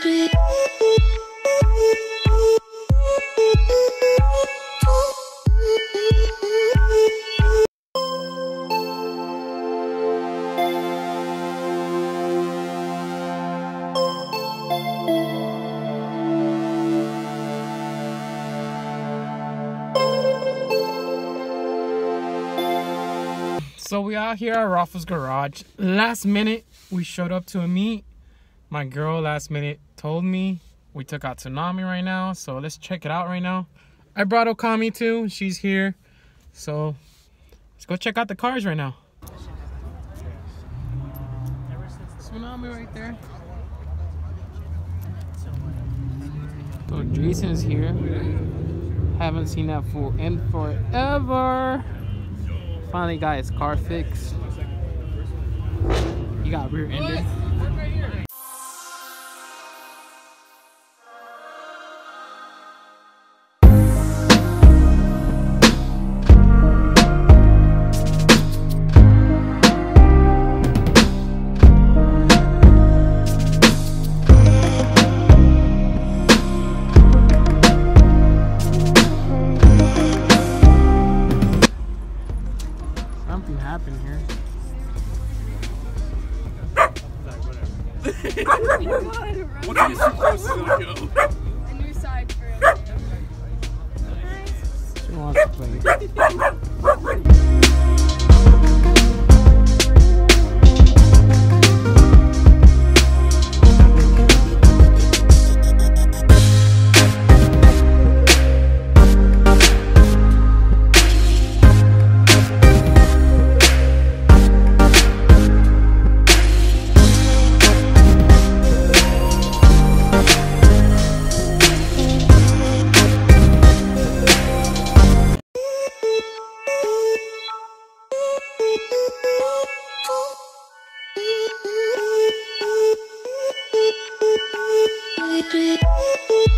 So we out here at Rafa's garage. Last minute, we showed up to a meet. My girl last minute told me. We took out Tsunami right now, so let's check it out right now. I brought Okami too. She's here. So let's go check out the cars right now. Tsunami right there. So Jason is here. Haven't seen that fool in forever. Finally got his car fixed. He got rear-ended. Something happened here. What are you supposed to go? A new side for him. She wants to play. Baby.